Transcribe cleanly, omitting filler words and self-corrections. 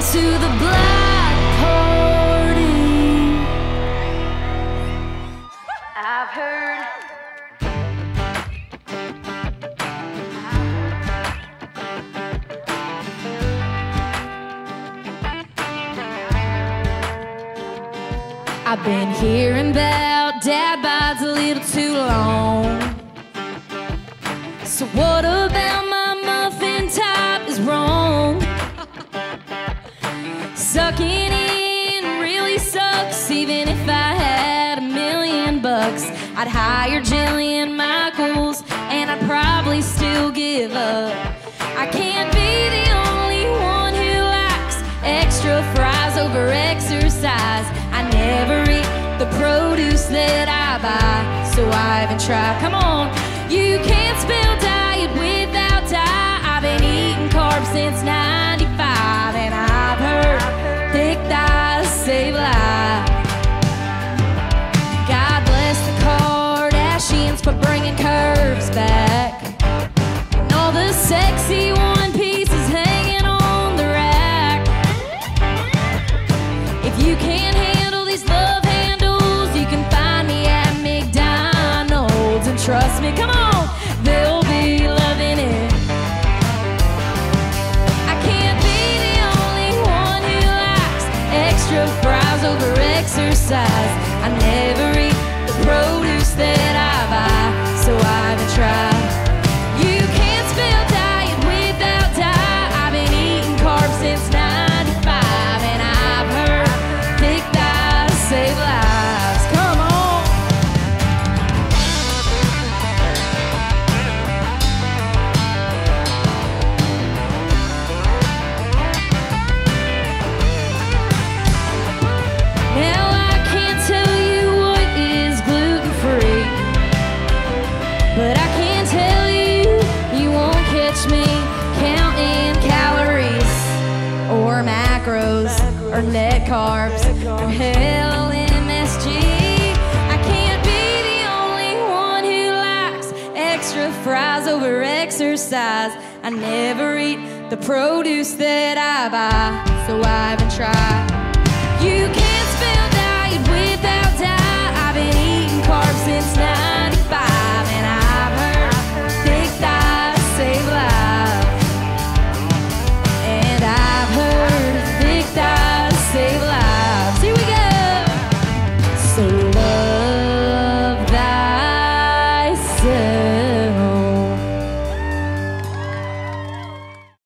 to the black party. I've heard I've been hearing about dad bides a little too long. So what about my muffin top is wrong? Sucking in really sucks. Even if I had $1,000,000, I'd hire Jillian Michaels and I'd probably still give up. I can't be the only one who likes extra fries over exercise. I never eat the produce that I buy, so I haven't tried. Come on, you can't spell diet without dye. I've been eating carbs since '95, and I've heard thick thighs save lives. God bless the Kardashians for bringing curves back, and all the sexy one pieces hanging on the rack. If you can't handle these love handles, you can find me at McDonald's, and trust me, come on, they'll be loving it. I can't be the only one who likes extra fries over exercise. I never eat the produce that I buy, so I haven't tried. You can't spell diet without dye. I've been eating carbs since '95, and I've heard thick thighs save lives. Come on. Now I can't tell you what is gluten-free, but I can tell you, you won't catch me counting calories or macros or net carbs or hell MSG. I can't be the only one who likes extra fries over exercise. I never eat the produce that I buy, so I haven't tried. You can't